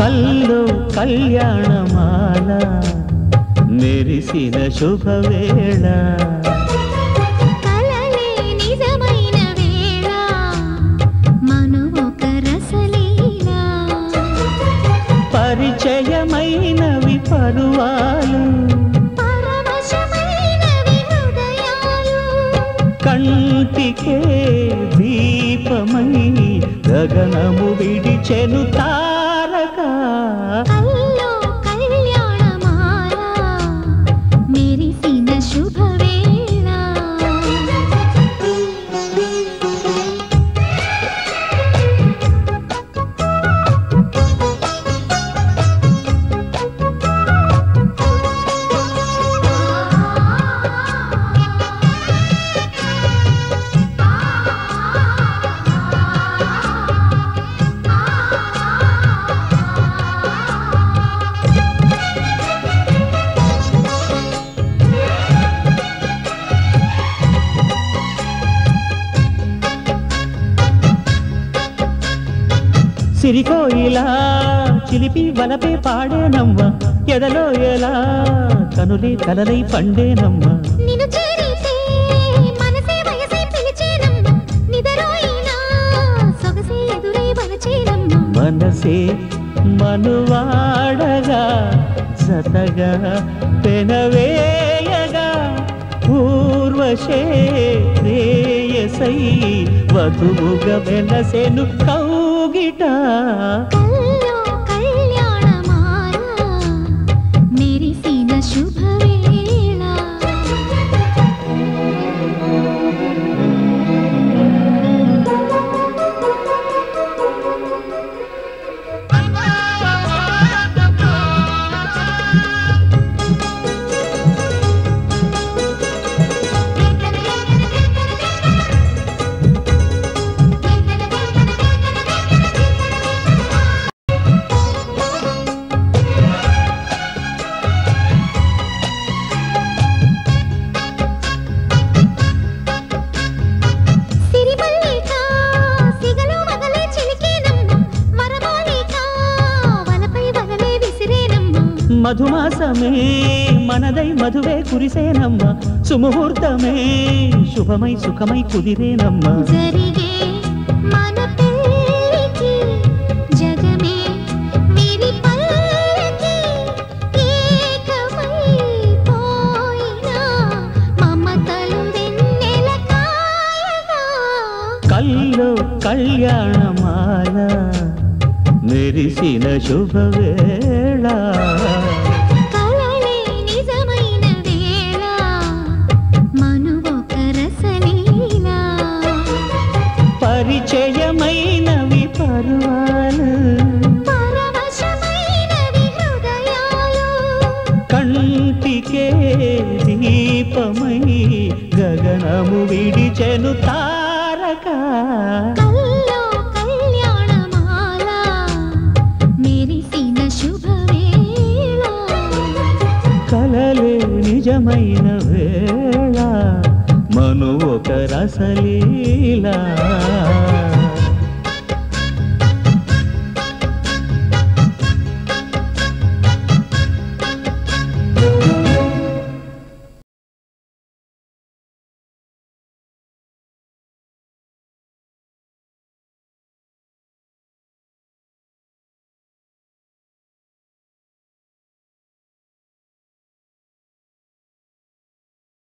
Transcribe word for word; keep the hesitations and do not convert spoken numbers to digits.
కల్లో కళ్యాణమాల మెరిసిన శుభవేళ కలలే నిజమైన వేళ మనువొక రసలీల పరిచయమైనవి పరువాలు పరవశమైనవి హృదయాలు కంటికే దీపమై గగనము విడిచెను తారక కల్లో కళ్యాణమాల మెరిసిన శుభవేళ సిరికోయిలా చిలిపి వలపే పాడేనమ్మ ఎదలో ఎలా కనులే కలలై పండేనమ్మ నిన్ను చేరితే మనసే వయసే పిలిచేనమ్మ నిదరోయినా సొగసే ఎదురై వలచేనమ్మ మనసే మనువాడగా జతగా పెనవేయగా పూర్వశే ప్రేయసై వధువుగా వెలసెను కౌగిట కల్లో కళ్యాణమాల మెరిసిన శుభవేళ సిరిమల్లిక సిగలో మగలే చిలికేనమ్మ వరమాలిక వలపై వలలే విసిరేనమ్మ మధుమాసమే మనదై మధువే కురిసేనమ్మ సుముహూర్తమే శుభమై సుఖమై కుదిరేనమ్మ జరిగే మన పెళ్ళికి జగమే వీరి పల్లకి ఏకమై పోయినా మమతలు వెన్నెల కాయగా కల్లో కళ్యాణమాల మెరిసిన శుభవేళ కలలే నిజమైన వేళ మనువొక రసలీల పరిచయమైనవి పరువాలు పరవశమైనవి హృదయాలు కంటికే దీపమై గగనము విడిచెను తారక కల్లో కళ్యాణమాల మెరిసిన శుభవేళ కలలే నిజమైన వేళ మను ఒక రసలీలా